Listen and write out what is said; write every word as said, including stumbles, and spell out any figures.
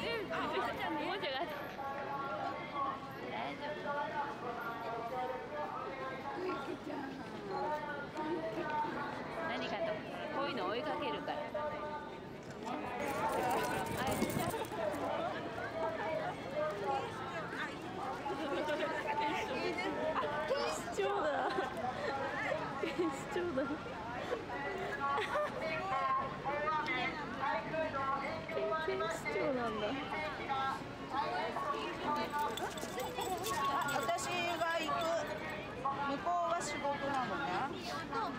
もちゃが大丈夫。何かとこういうの追いかけるから。 警視庁だ。警視庁だ。警視庁なんだ。 私が行く。向こうは仕事なのね。